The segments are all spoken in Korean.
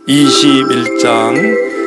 21장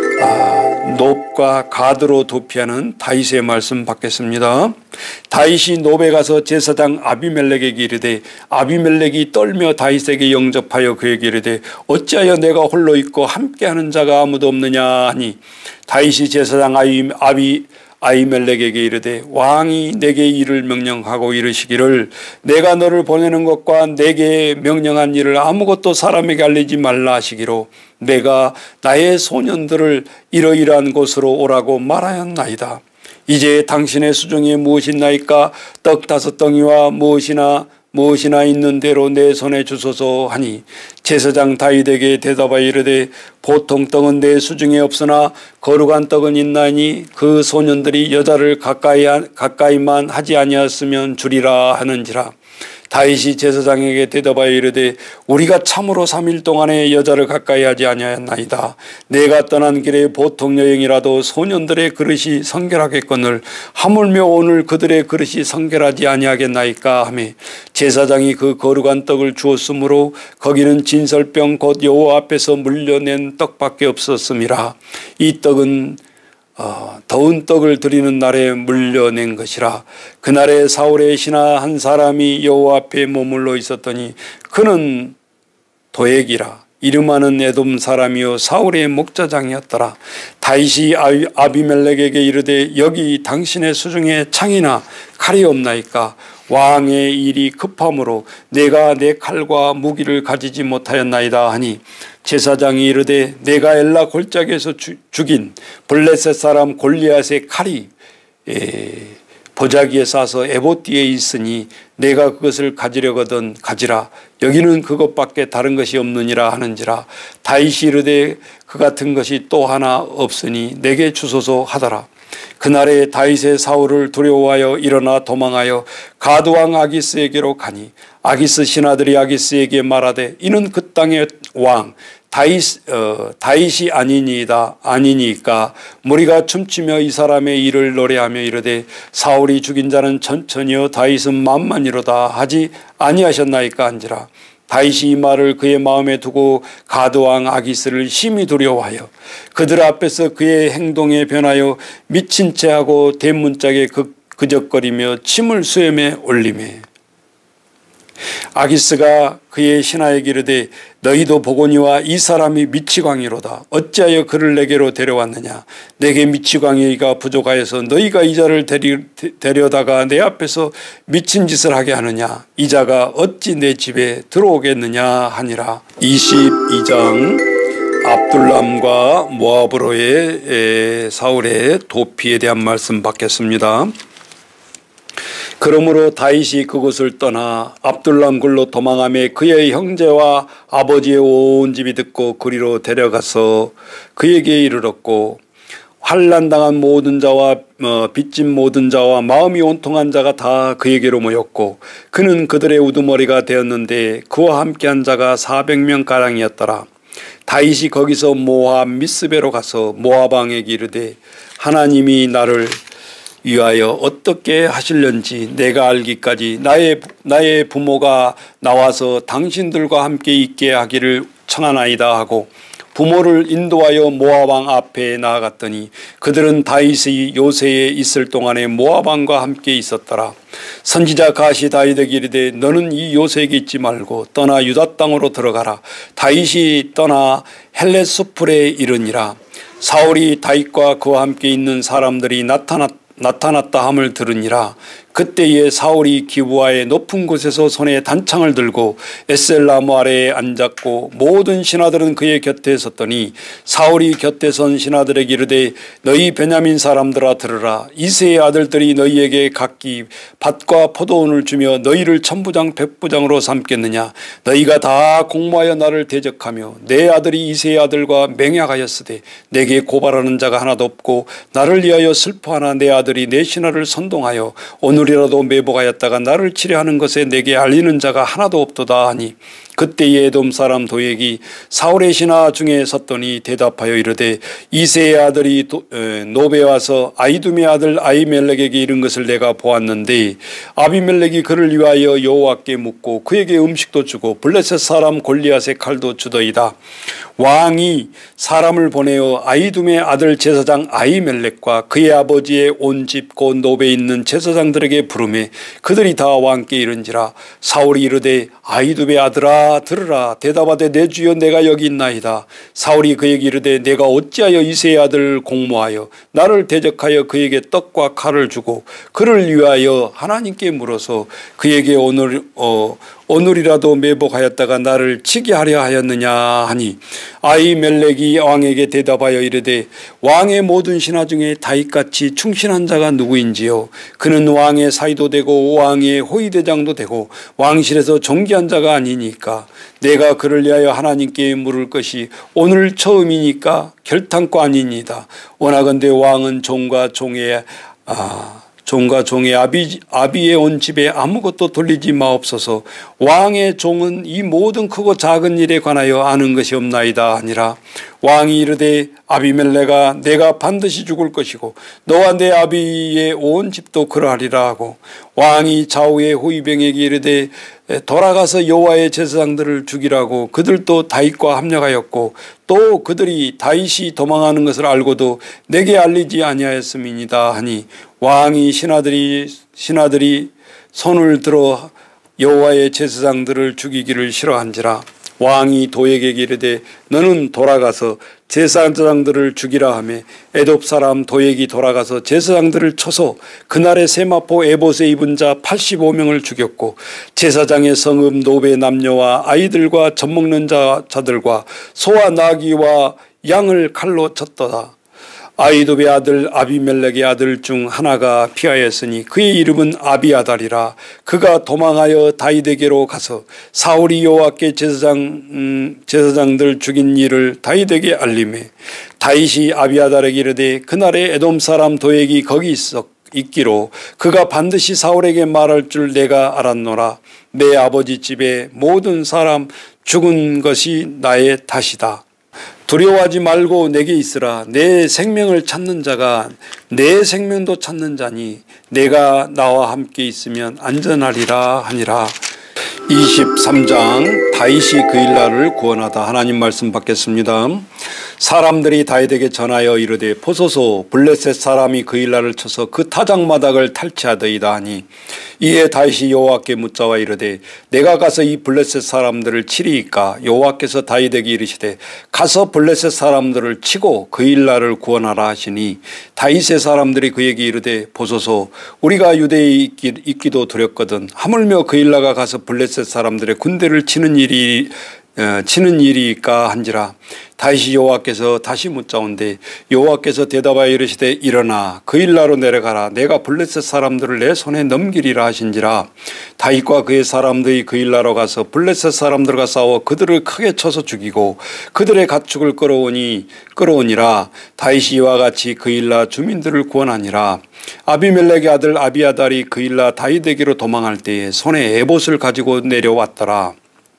놉과 가드로 도피하는 다윗의 말씀 받겠습니다. 다윗이 놉에 가서 제사장 아비멜렉에게 이르되 아비멜렉이 떨며 다윗에게 영접하여 그에게 이르되 어찌하여 내가 홀로 있고 함께하는 자가 아무도 없느냐 하니 다윗이 제사장 아히멜렉에게 이르되 왕이 내게 이를 명령하고 이르시기를 내가 너를 보내는 것과 내게 명령한 일을 아무것도 사람에게 알리지 말라 하시기로 내가 나의 소년들을 이러이러한 곳으로 오라고 말하였나이다. 이제 당신의 수중에 무엇이 있나이까? 떡 5덩이와 무엇이나 있는 대로 내 손에 주소서 하니 제사장 다윗에게 대답하여 이르되 보통 떡은 내 수중에 없으나 거룩한 떡은 있나니 그 소년들이 여자를 가까이만 하지 아니하였으면 주리라 하는지라. 다윗이 제사장에게 대답하여 이르되 우리가 참으로 3일 동안에 여자를 가까이 하지 아니하였나이다. 내가 떠난 길에 보통 여행이라도 소년들의 그릇이 성결하겠거늘 하물며 오늘 그들의 그릇이 성결하지 아니하겠나이까 하며 제사장이 그 거룩한 떡을 주었으므로 거기는 진설병 곧 여호와 앞에서 물려낸 떡밖에 없었음이라. 이 떡은 더운 떡을 드리는 날에 물려낸 것이라. 그날에 사울의 신하 한 사람이 여호와 앞에 머물러 있었더니 그는 도액이라. 이름하는 에돔 사람이요 사울의 목자장이었더라. 다윗이 아비멜렉에게 이르되 여기 당신의 수중에 창이나 칼이 없나이까? 왕의 일이 급함으로 내가 내 칼과 무기를 가지지 못하였나이다 하니 제사장이 이르되 내가 엘라 골짜기에서 죽인 블레셋 사람 골리앗의 칼이 보자기에 싸서 에봇 뒤에 있으니 내가 그것을 가지려거든 가지라. 여기는 그것밖에 다른 것이 없느니라 하는지라. 다윗이 이르되 그 같은 것이 또 하나 없으니 내게 주소서 하더라. 그날에 다윗의 사울을 두려워하여 일어나 도망하여 가드왕 아기스에게로 가니 아기스 신하들이 아기스에게 말하되 이는 그 땅의 왕 다윗이 아니니까 무리가 춤추며 이 사람의 일을 노래하며 이르되 사울이 죽인 자는 천천히요 다윗은 만만이로다 하지 아니하셨나이까 한지라. 다윗이 이 말을 그의 마음에 두고 가드왕 아기스를 심히 두려워하여 그들 앞에서 그의 행동에 변하여 미친 채하고 대문짝에 그적거리며 침을 수염에 올리매 아기스가 그의 신하에게 이르되 너희도 보거니와 이 사람이 미치광이로다. 어찌하여 그를 내게로 데려왔느냐? 내게 미치광이가 부족하여서 너희가 이 자를 데려다가 내 앞에서 미친 짓을 하게 하느냐? 이 자가 어찌 내 집에 들어오겠느냐 하니라. 22장 압둘람과 모압으로의 사울의 도피에 대한 말씀 받겠습니다. 그러므로 다윗이 그곳을 떠나 압둘람 굴로 도망하며 그의 형제와 아버지의 온 집이 듣고 그리로 데려가서 그에게 이르렀고 환난당한 모든 자와 빚진 모든 자와 마음이 온통한 자가 다 그에게로 모였고 그는 그들의 우두머리가 되었는데 그와 함께한 자가 400명가량이었더라. 다윗이 거기서 모압 미스베로 가서 모압 왕에게 이르되 하나님이 나를 위하여 어떻게 하실는지 내가 알기까지 나의 부모가 나와서 당신들과 함께 있게 하기를 청하나이다 하고 부모를 인도하여 모압 왕 앞에 나아갔더니 그들은 다윗이 요새에 있을 동안에 모압 왕과 함께 있었더라. 선지자 갓이 다윗에게 이르되 너는 이 요새에게 있지 말고 떠나 유다 땅으로 들어가라. 다윗이 떠나 헬렛수풀에 이르니라. 사울이 다윗과 그와 함께 있는 사람들이 나타났다 함을 들으니라. 그때에 사울이 기브아의 높은 곳에서 손에 단창을 들고 에셀나무 아래에 앉았고 모든 신하들은 그의 곁에 섰더니 사울이 곁에 선 신하들에게 이르되 너희 베냐민 사람들아 들으라. 이새의 아들들이 너희에게 각기 밭과 포도원을 주며 너희를 천부장 백부장으로 삼겠느냐? 너희가 다 공모하여 나를 대적하며 내 아들이 이새의 아들과 맹약하였으되 내게 고발하는 자가 하나도 없고 나를 위하여 슬퍼하나 내 아들이 내 신하를 선동하여 오늘이라도 매복하였다가 나를 치려하는 것에 내게 알리는 자가 하나도 없도다 하니 그때에 에돔 사람 도액이 사울의 신하 중에 섰더니 대답하여 이르되 이새의 아들이 노베 와서 아이둠의 아들 아히멜렉에게 이른 것을 내가 보았는데 아비멜렉이 그를 위하여 여호와께 묻고 그에게 음식도 주고 블레셋 사람 골리앗의 칼도 주더이다. 왕이 사람을 보내어 아이둠의 아들 제사장 아히멜렉과 그의 아버지의 온 집 곧 노베에 있는 제사장들에게 부르매 그들이 다 왕께 이른지라. 사울이 이르되 아히둠의 아들아 들으라. 대답하되 내 주여 내가 여기 있나이다. 사울이 그에게 이르되 내가 어찌하여 이새의 아들 공모하여 나를 대적하여 그에게 떡과 칼을 주고 그를 위하여 하나님께 물어서 그에게 오늘이라도 매복하였다가 나를 치게 하려 하였느냐 하니 아히멜렉이 왕에게 대답하여 이르되 왕의 모든 신하 중에 다윗같이 충신한 자가 누구인지요. 그는 왕의 사위도 되고 왕의 호위대장도 되고 왕실에서 존귀한 자가 아니니까 내가 그를 위하여 하나님께 물을 것이 오늘 처음이니까 결탄코 아니니이다. 원하건대 왕은 종과 종의 아비의 온 집에 아무것도 돌리지 마옵소서. 왕의 종은 이 모든 크고 작은 일에 관하여 아는 것이 없나이다 하니라. 왕이 이르되 아비멜렉아 내가 반드시 죽을 것이고 너와 내 아비의 온 집도 그러하리라 하고 왕이 좌우의 호위병에게 이르되 돌아가서 여호와의 제사장들을 죽이라고 그들도 다윗과 합력하였고 또 그들이 다윗이 도망하는 것을 알고도 내게 알리지 아니하였음이니이다 하니 왕이 신하들이 손을 들어 여호와의 제사장들을 죽이기를 싫어한지라. 왕이 도액에게 이르되 너는 돌아가서 제사장들을 죽이라 하며 에돔 사람 도액이 돌아가서 제사장들을 쳐서 그날의 세마포 에봇에 입은 자 85명을 죽였고 제사장의 성읍 노베 남녀와 아이들과 젖먹는 자들과 소와 나귀와 양을 칼로 쳤더라. 아히도베의 아들 아비멜렉의 아들 중 하나가 피하였으니 그의 이름은 아비아달이라. 그가 도망하여 다윗에게로 가서 사울이 여호와께 제사장들 죽인 일을 다윗에게 알리매 다윗이 아비아달에게 이르되 그날에 에돔 사람 도액이 거기 있기로 그가 반드시 사울에게 말할 줄 내가 알았노라. 내 아버지 집에 모든 사람 죽은 것이 나의 탓이다. 두려워하지 말고 내게 있으라. 내 생명을 찾는 자가 내 생명도 찾는 자니 내가 나와 함께 있으면 안전하리라 하니라. 23장 다윗이 그일라를 구원하다. 하나님 말씀 받겠습니다. 사람들이 다윗에게 전하여 이르되 보소서 블레셋 사람이 그일라를 쳐서 그 타작마당을 탈취하더이다 하니 이에 다윗이 여호와께 묻자와 이르되 내가 가서 이 블레셋 사람들을 치리이까. 여호와께서 다윗에게 이르시되 가서 블레셋 사람들을 치고 그일라를 구원하라 하시니 다윗의 사람들이 그에게 이르되 보소서 우리가 유대에 있기도 두렵거든 하물며 그일라가 가서 블레셋 사람들의 군대를 치는 일이까 한지라. 다윗이 여호와께서 다시 묻자온데 여호와께서 대답하여 이르시되 일어나 그일라로 내려가라. 내가 블레셋 사람들을 내 손에 넘기리라 하신지라. 다윗과 그의 사람들이 그일라로 가서 블레셋 사람들과 싸워 그들을 크게 쳐서 죽이고 그들의 가축을 끌어오니라. 다윗이 이와 같이 그일라 주민들을 구원하니라. 아비멜렉의 아들 아비아달이 그일라 다윗에게로 도망할 때에 손에 에봇을 가지고 내려왔더라.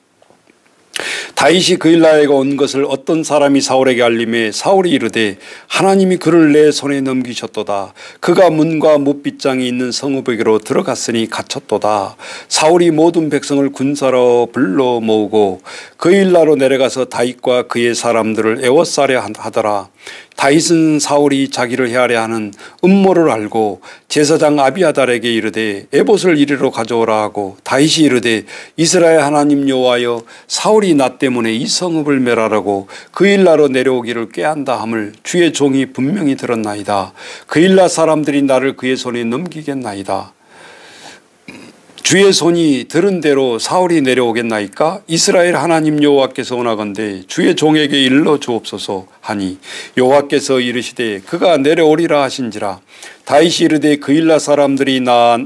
다윗이 그일라에 온 것을 어떤 사람이 사울에게 알림해 사울이 이르되 하나님이 그를 내 손에 넘기셨도다. 그가 문과 뭇빗장이 있는 성읍에게로 들어갔으니 갇혔도다. 사울이 모든 백성을 군사로 불러 모으고 그일라로 내려가서 다윗과 그의 사람들을 에워싸려 하더라. 다윗은 사울이 자기를 해하려 하는 음모를 알고 제사장 아비아달에게 이르되 에봇을 이리로 가져오라 하고 다윗이 이르되 이스라엘 하나님 여호와여 사울이 나 때문에 이 성읍을 멸하라고 그일라로 내려오기를 꾀한다 함을 주의 종이 분명히 들었나이다. 그일라 사람들이 나를 그의 손에 넘기겠나이다. 주의 손이 들은 대로 사울이 내려오겠나이까? 이스라엘 하나님 여호와께서 원하건대 주의 종에게 일러 주옵소서 하니 여호와께서 이르시되 그가 내려오리라 하신지라. 다윗이 이르되 그일라 사람들이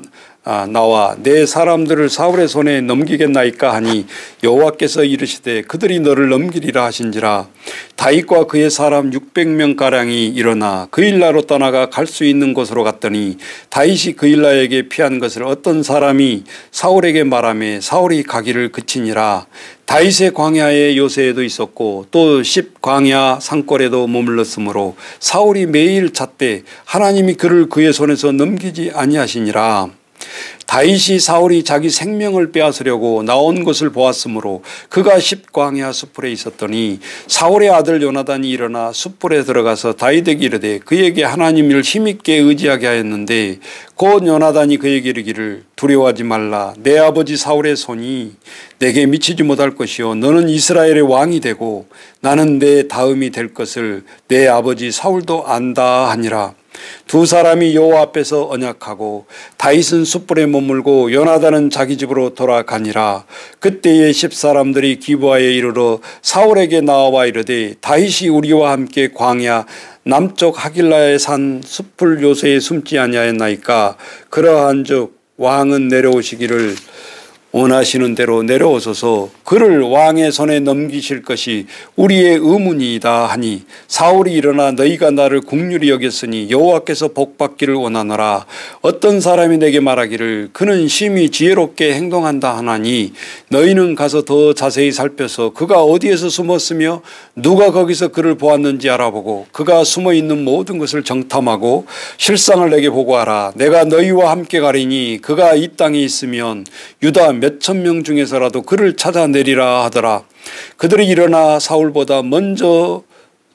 나와 내 사람들을 사울의 손에 넘기겠나이까 하니 여호와께서 이르시되 그들이 너를 넘기리라 하신지라. 다윗과 그의 사람 600명 가량이 일어나 그일라로 떠나가 갈 수 있는 곳으로 갔더니 다윗이 그일라에게 피한 것을 어떤 사람이 사울에게 말하며 사울이 가기를 그치니라. 다윗의 광야에 요새에도 있었고 또 십 광야 산골에도 머물렀으므로 사울이 매일 찾되 하나님이 그를 그의 손에서 넘기지 아니하시니라. 다윗이 사울이 자기 생명을 빼앗으려고 나온 것을 보았으므로 그가 십광야 숯불에 있었더니 사울의 아들 요나단이 일어나 숯불에 들어가서 다윗에게 이르되 그에게 하나님을 힘있게 의지하게 하였는데 곧 요나단이 그에게 이르기를 두려워하지 말라. 내 아버지 사울의 손이 내게 미치지 못할 것이요 너는 이스라엘의 왕이 되고 나는 내 다음이 될 것을 내 아버지 사울도 안다 하니라. 두 사람이 여호와 앞에서 언약하고 다윗은 숯불에 머물고 요나단은 자기 집으로 돌아가니라. 그때에 십 사람들이 기브아에 이르러 사울에게 나와 이르되 다윗이 우리와 함께 광야 남쪽 하길라의 산 숯불 요새에 숨지 아니하였나이까. 그러한즉 왕은 내려오시기를 원하시는 대로 내려오소서. 그를 왕의 손에 넘기실 것이 우리의 의문이다 하니 사울이 일어나 너희가 나를 긍휼히 여겼으니 여호와께서 복받기를 원하노라. 어떤 사람이 내게 말하기를 그는 심히 지혜롭게 행동한다 하나니 너희는 가서 더 자세히 살펴서 그가 어디에서 숨었으며 누가 거기서 그를 보았는지 알아보고 그가 숨어있는 모든 것을 정탐하고 실상을 내게 보고하라. 내가 너희와 함께 가리니 그가 이 땅에 있으면 유다 몇천 명 중에서라도 그를 찾아내리라 하더라. 그들이 일어나 사울보다 먼저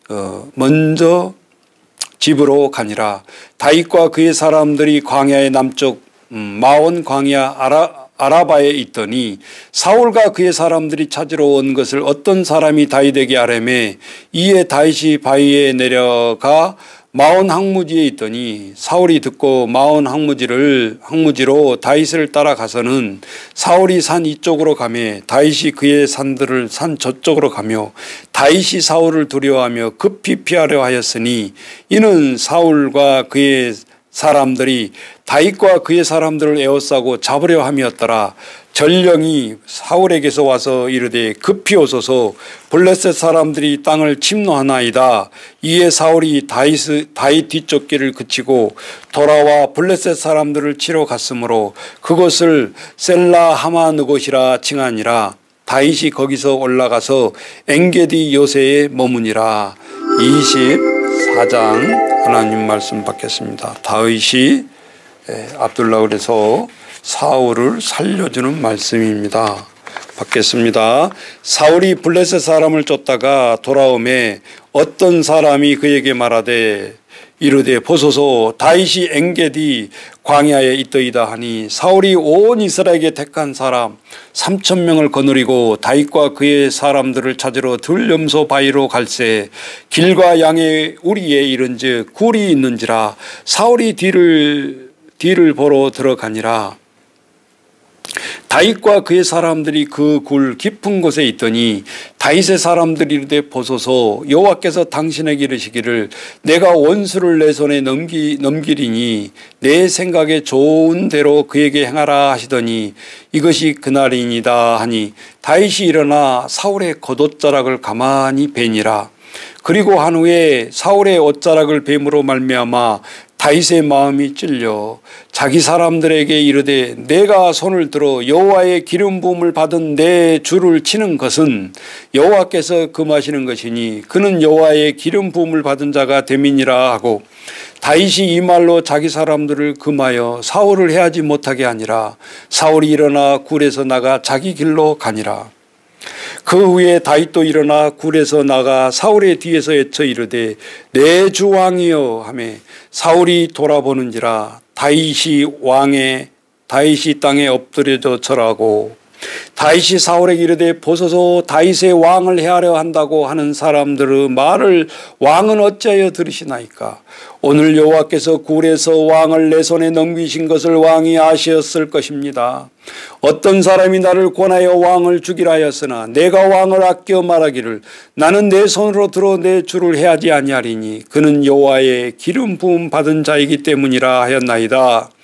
집으로 가니라. 다윗과 그의 사람들이 광야의 남쪽 마온 광야 아라바에 있더니 사울과 그의 사람들이 찾으러 온 것을 어떤 사람이 다윗에게 아뢰매 이에 다윗이 바위에 내려가 마온 항무지에 있더니 사울이 듣고 마온 항무지로 다윗을 따라가서는 사울이 산 이쪽으로 가며 다윗이 그의 산들을 산 저쪽으로 가며 다윗이 사울을 두려워하며 급히 피하려 하였으니 이는 사울과 그의 사람들이 다윗과 그의 사람들을 에워싸고 잡으려 함이었더라. 전령이 사울에게서 와서 이르되 급히 오소서. 블레셋 사람들이 땅을 침노하나이다. 이에 사울이 다윗 뒤쪽 길을 그치고 돌아와 블레셋 사람들을 치러 갔으므로 그곳을 셀라 하마느곳이라 칭하니라. 다윗이 거기서 올라가서 엥게디 요새에 머무니라. 24장 하나님 말씀 받겠습니다. 다윗이 압둘라을에서 사울을 살려주는 말씀입니다. 받겠습니다. 사울이 블레셋 사람을 쫓다가 돌아오매 어떤 사람이 그에게 말하되 이르되 보소서 다윗이 엥게디 광야에 있더이다 하니 사울이 온 이스라엘에게 택한 사람 3,000명을 거느리고 다윗과 그의 사람들을 찾으러 들염소 바위로 갈새 길과 양의 우리에 이른즉 굴이 있는지라. 사울이 뒤를 보러 들어가니라. 다윗과 그의 사람들이 그 굴 깊은 곳에 있더니 다윗의 사람들이 이르되 보소서 여호와께서 당신에게 이르시기를 내가 원수를 내 손에 넘기리니 내 생각에 좋은 대로 그에게 행하라 하시더니 이것이 그날이니이다 하니 다윗이 일어나 사울의 겉옷자락을 가만히 베니라. 그리고 한 후에 사울의 옷자락을 뱀으로 말미암아 다윗의 마음이 찔려 자기 사람들에게 이르되 내가 손을 들어 여호와의 기름 부음을 받은 내 주를 치는 것은 여호와께서 금하시는 것이니 그는 여호와의 기름 부음을 받은 자가 됨이니라 하고 다윗이 이 말로 자기 사람들을 금하여 사울을 해하지 못하게 하니라. 사울이 일어나 굴에서 나가 자기 길로 가니라. 그 후에 다윗도 일어나 굴에서 나가 사울의 뒤에서 외쳐 이르되 내 주 왕이여 하매 사울이 돌아보는지라 다윗이 땅에 엎드려져 절하고 다윗이 사울에게 이르되 보소서 다윗의 왕을 해하려 한다고 하는 사람들의 말을 왕은 어찌하여 들으시나이까. 오늘 여호와께서 굴에서 왕을 내 손에 넘기신 것을 왕이 아시었을 것입니다. 어떤 사람이 나를 권하여 왕을 죽이라 하였으나 내가 왕을 아껴 말하기를 나는 내 손으로 들어 내 주를 해하지 아니하리니 그는 여호와의 기름 부음 받은 자이기 때문이라 하였나이다.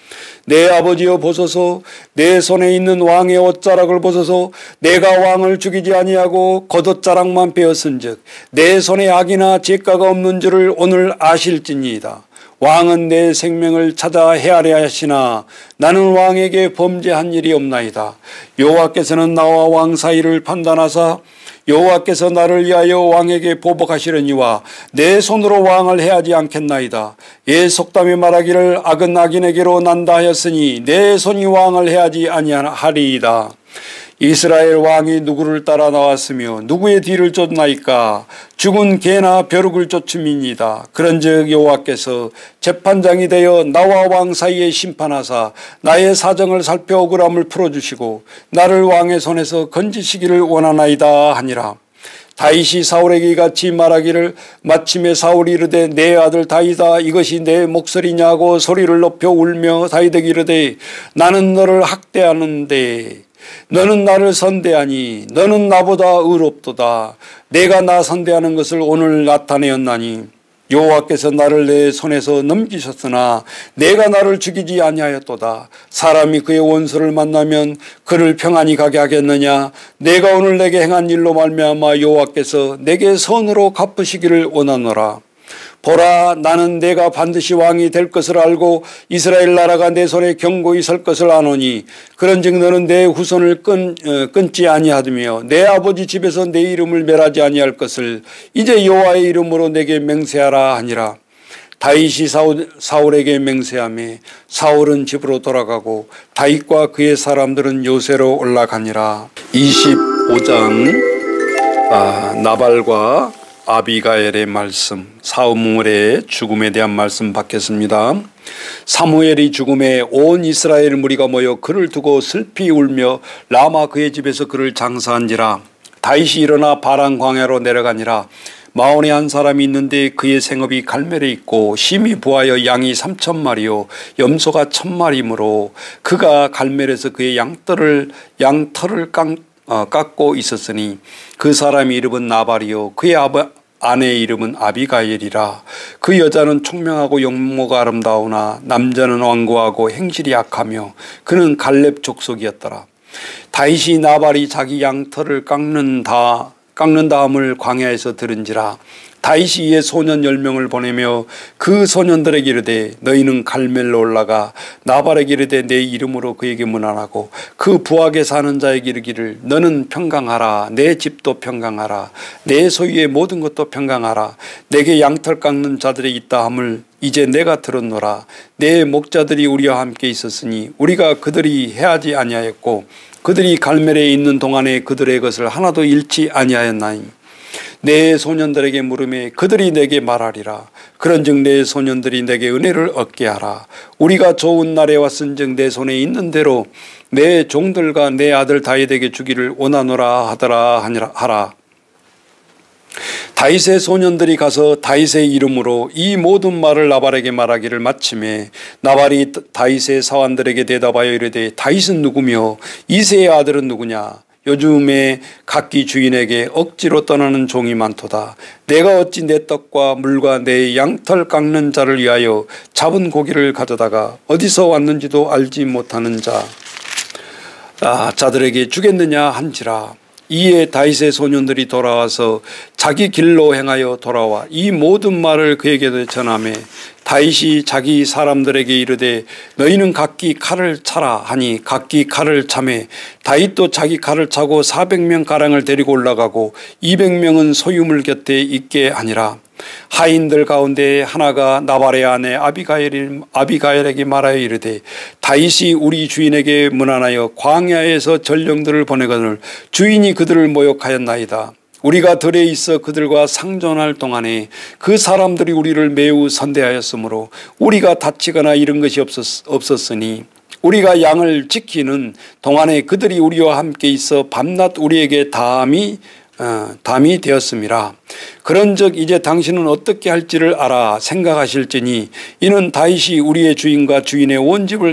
내 아버지여 보소서, 내 손에 있는 왕의 옷자락을 보소서. 내가 왕을 죽이지 아니하고 겉옷자락만 빼었은즉 내 손에 악이나 죄가가 없는 줄을 오늘 아실지니이다. 왕은 내 생명을 찾아 헤아려 하시나 나는 왕에게 범죄한 일이 없나이다. 여호와께서는 나와 왕 사이를 판단하사 여호와께서 나를 위하여 왕에게 보복하시려니와 내 손으로 왕을 해하지 않겠나이다. 예 속담에 말하기를 악은 악인에게로 난다 하였으니 내 손이 왕을 해하지 아니하리이다. 이스라엘 왕이 누구를 따라 나왔으며 누구의 뒤를 쫓나이까? 죽은 개나 벼룩을 쫓음이니이다. 그런즉 여호와께서 재판장이 되어 나와 왕 사이에 심판하사 나의 사정을 살펴 억울함을 풀어주시고 나를 왕의 손에서 건지시기를 원하나이다 하니라. 다윗이 사울에게 이같이 말하기를 마침에 사울이 이르되 내 아들 다윗아 이것이 내 목소리냐 하고 소리를 높여 울며 다윗에게 이르되 나는 너를 학대하는데 너는 나를 선대하니 너는 나보다 의롭도다. 내가 나 선대하는 것을 오늘 나타내었나니 여호와께서 나를 내 손에서 넘기셨으나 내가 나를 죽이지 아니하였도다. 사람이 그의 원수를 만나면 그를 평안히 가게 하겠느냐? 내가 오늘 내게 행한 일로 말미암아 여호와께서 내게 선으로 갚으시기를 원하노라. 보라, 나는 내가 반드시 왕이 될 것을 알고 이스라엘 나라가 내 손에 견고히 설 것을 아노니 그런즉 너는 내 후손을 끊지 아니하며 내 아버지 집에서 내 이름을 멸하지 아니할 것을 이제 여호와의 이름으로 내게 맹세하라 하니라. 다윗이 사울에게 맹세하며 사울은 집으로 돌아가고 다윗과 그의 사람들은 요새로 올라가니라. 25장 나발과 아비가엘의 말씀, 사무엘의 죽음에 대한 말씀 받겠습니다. 사무엘이 죽음에 온 이스라엘 무리가 모여 그를 두고 슬피 울며 라마 그의 집에서 그를 장사한지라. 다윗이 일어나 바란 광야로 내려가니라. 마온에 한 사람이 있는데 그의 생업이 갈멜에 있고 심히 부하여 양이 3,000마리요 염소가 1,000마리이므로 그가 갈멜에서 그의 양털을 깎고 있었으니 그 사람의 이름은 나발이요 그의 아내의 이름은 아비가엘이라. 그 여자는 총명하고 용모가 아름다우나 남자는 완고하고 행실이 약하며 그는 갈렙 족속이었더라. 다윗이 나발이 자기 양털을 깎는 다음을 광야에서 들은지라. 다윗이 이에 소년 10명을 보내며 그 소년들에게 이르되 너희는 갈멜로 올라가 나발에게 이르되 내 이름으로 그에게 문안하고 그 부하게 사는 자에게 이르기를 너는 평강하라. 내 집도 평강하라. 내 소유의 모든 것도 평강하라. 내게 양털 깎는 자들이 있다 함을 이제 내가 들었노라. 내 목자들이 우리와 함께 있었으니 우리가 그들이 해하지 아니하였고 그들이 갈멜에 있는 동안에 그들의 것을 하나도 잃지 아니하였나니 내 소년들에게 물으매 그들이 내게 말하리라. 그런즉 내 소년들이 내게 은혜를 얻게 하라. 우리가 좋은 날에 왔은즉 내 손에 있는 대로 내 종들과 내 아들 다윗에게 주기를 원하노라 하라. 다윗의 소년들이 가서 다윗의 이름으로 이 모든 말을 나발에게 말하기를 마침에 나발이 다윗의 사환들에게 대답하여 이르되 다윗은 누구며 이새의 아들은 누구냐? 요즘에 각기 주인에게 억지로 떠나는 종이 많도다. 내가 어찌 내 떡과 물과 내 양털 깎는 자를 위하여 잡은 고기를 가져다가 어디서 왔는지도 알지 못하는 자들에게 주겠느냐 한지라. 이에 다윗의 소년들이 돌아와서 자기 길로 행하여 돌아와 이 모든 말을 그에게 전하매 다윗이 자기 사람들에게 이르되 너희는 각기 칼을 차라 하니 각기 칼을 차매 다윗도 자기 칼을 차고 400명 가량을 데리고 올라가고 200명은 소유물 곁에 있게 하니라. 하인들 가운데 하나가 나발의 아내 아비가엘에게 말하여 이르되 다윗이 우리 주인에게 문안하여 광야에서 전령들을 보내거늘 주인이 그들을 모욕하였나이다. 우리가 들에 있어 그들과 상전할 동안에 그 사람들이 우리를 매우 선대하였으므로 우리가 다치거나 이런 것이 없었으니 우리가 양을 지키는 동안에 그들이 우리와 함께 있어 밤낮 우리에게 담이 되었음이라. 그런즉 이제 당신은 어떻게 할지를 알아 생각하실지니 이는 다윗이 우리의 주인과 주인의 온 집을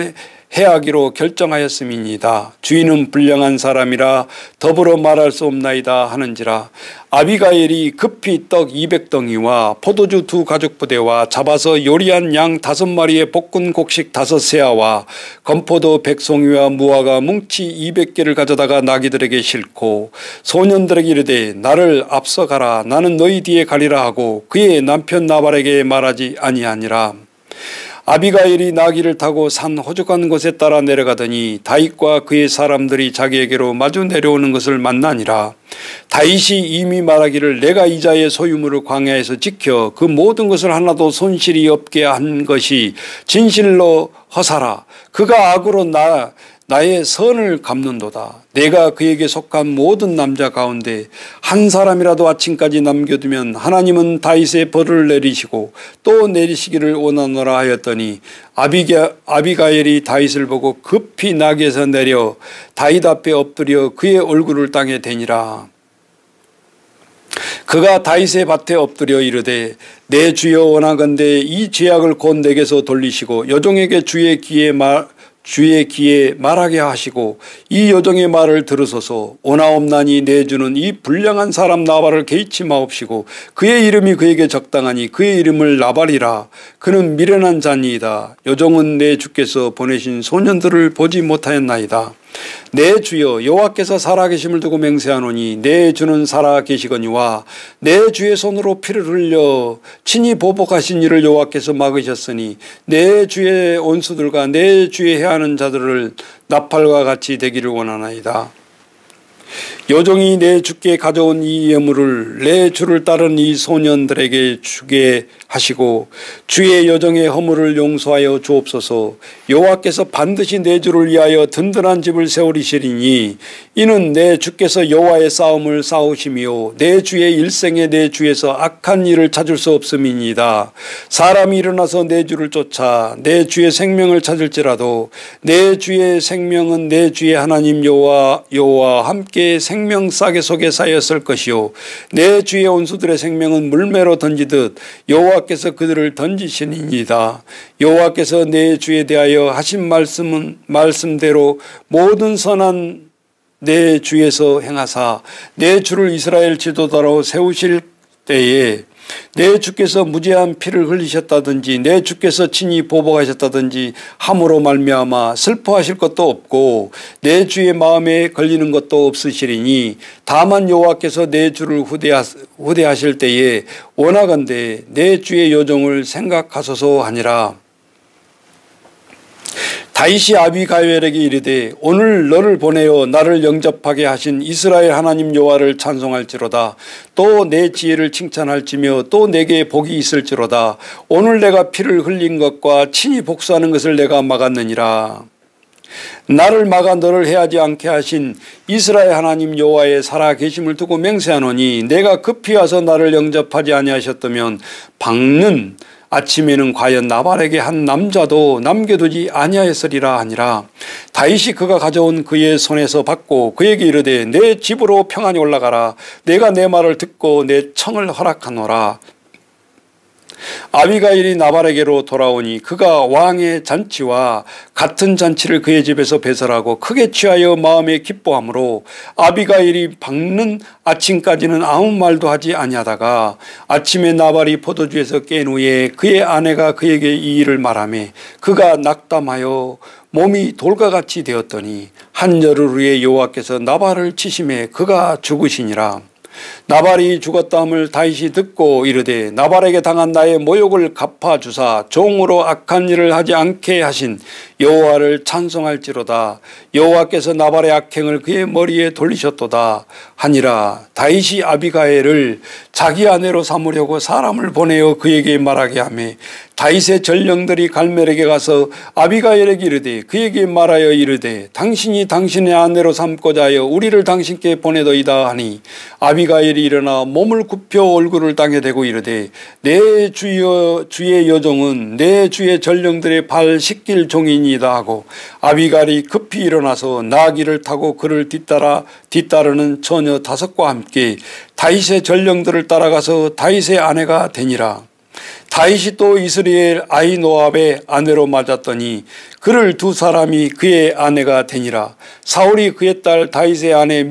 해하기로 결정하였음이니이다. 주인은 불량한 사람이라 더불어 말할 수 없나이다 하는지라. 아비가일이 급히 떡 200덩이와 포도주 2가죽부대와 잡아서 요리한 양 5마리의 볶은 곡식 5세아와 건포도 100송이와 무화과 뭉치 200개를 가져다가 나귀들에게 싣고 소년들에게 이르되 나를 앞서가라, 나는 너희 뒤에 가리라 하고 그의 남편 나발에게 말하지 아니하니라. 아비가일이 나귀를 타고 산 호적한 곳에 따라 내려가더니 다윗과 그의 사람들이 자기에게로 마주 내려오는 것을 만나니라. 다윗이 이미 말하기를 내가 이자의 소유물을 광야에서 지켜 그 모든 것을 하나도 손실이 없게 한 것이 진실로 허사라. 그가 악으로 나의 선을 갚는도다. 내가 그에게 속한 모든 남자 가운데 한 사람이라도 아침까지 남겨두면 하나님은 다윗의 벌을 내리시고 또 내리시기를 원하노라 하였더니 아비가일이 다윗을 보고 급히 나귀에서 내려 다윗 앞에 엎드려 그의 얼굴을 땅에 대니라. 그가 다윗의 밭에 엎드려 이르되 내 주여 원하건대 이 죄악을 곧 내게서 돌리시고 여종에게 주의 귀에 말하게 하시고 이 여종의 말을 들으소서. 오나옵나니 내 주는 이 불량한 사람 나발을 개의치 마옵시고 그의 이름이 그에게 적당하니 그의 이름을 나발이라. 그는 미련한 자니이다. 여종은 내 주께서 보내신 소년들을 보지 못하였나이다. 내 주여 여호와께서 살아계심을 두고 맹세하노니 내 주는 살아계시거니와 내 주의 손으로 피를 흘려 친히 보복하신 이를 여호와께서 막으셨으니 내 주의 온수들과 내 주의 해하는 자들을 나팔과 같이 되기를 원하나이다. 여종이 내 주께 가져온 이 예물을 내 주를 따른 이 소년들에게 주게 하시고 주의 여종의 허물을 용서하여 주옵소서. 여호와께서 반드시 내 주를 위하여 든든한 집을 세우리시리니 이는 내 주께서 여호와의 싸움을 싸우시며 내 주의 일생에 내 주에서 악한 일을 찾을 수 없음이니이다. 사람이 일어나서 내 주를 쫓아 내 주의 생명을 찾을지라도 내 주의 생명은 내 주의 하나님 여호와와 함께 생명 싸개 속에 쌓였을 것이요 내 주의 온수들의 생명은 물매로 던지듯 여호와께서 그들을 던지시니이다. 여호와께서 내 주에 대하여 하신 말씀대로 모든 선한 내 주에서 행하사 내 주를 이스라엘 지도자로 세우실 때에 내 주께서 무죄한 피를 흘리셨다든지 내 주께서 친히 보복하셨다든지 함으로 말미암아 슬퍼하실 것도 없고 내 주의 마음에 걸리는 것도 없으시리니 다만 여호와께서 내 주를 후대하실 때에 원하건대 내 주의 여종을 생각하소서 하니라. 다윗이 아비가일에게 이르되 오늘 너를 보내어 나를 영접하게 하신 이스라엘 하나님 여호와를 찬송할지로다. 또 내 지혜를 칭찬할지며 또 내게 복이 있을지로다. 오늘 내가 피를 흘린 것과 친히 복수하는 것을 내가 막았느니라. 나를 막아 너를 해하지 않게 하신 이스라엘 하나님 여호와의 살아계심을 두고 맹세하노니 내가 급히 와서 나를 영접하지 아니하셨다면 박는 아침에는 과연 나발에게 한 남자도 남겨두지 아니하였으리라 하니라. 다윗이 그가 가져온 그의 손에서 받고 그에게 이르되 내 집으로 평안히 올라가라. 내가 내 말을 듣고 내 청을 허락하노라. 아비가일이 나발에게로 돌아오니 그가 왕의 잔치와 같은 잔치를 그의 집에서 배설하고 크게 취하여 마음에 기뻐하므로 아비가일이 밝는 아침까지는 아무 말도 하지 아니하다가 아침에 나발이 포도주에서 깬 후에 그의 아내가 그에게 이 일을 말하며 그가 낙담하여 몸이 돌과 같이 되었더니 한 열흘 후에 여호와께서 나발을 치심해 그가 죽으시니라. 나발이 죽었다함을 다윗이 듣고 이르되 나발에게 당한 나의 모욕을 갚아주사 종으로 악한 일을 하지 않게 하신 여호와를 찬송할지로다. 여호와께서 나발의 악행을 그의 머리에 돌리셨도다 하니라. 다윗이 아비가일을 자기 아내로 삼으려고 사람을 보내어 그에게 말하게 하며 다윗의 전령들이 갈멜에게 가서 아비가일에게 이르되 그에게 말하여 이르되 당신이 당신의 아내로 삼고자 하여 우리를 당신께 보내더이다 하니 아비가일이 일어나 몸을 굽혀 얼굴을 땅에 대고 이르되 내 주의 여종은 내 주의 전령들의 발 씻길 종이니이다 하고 아비가일이 급히 일어나서 나귀를 타고 그를 뒤따르는 처녀 5과 함께 다윗의 전령들을 따라가서 다윗의 아내가 되니라. 다윗이 또 이스라엘 아히노압의 아내로 맞았더니 그를 두 사람이 그의 아내가 되니라. 사울이 그의 딸 다윗의 아내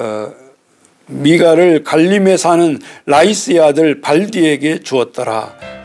미갈을 갈림에 사는 라이스의 아들 발디에게 주었더라.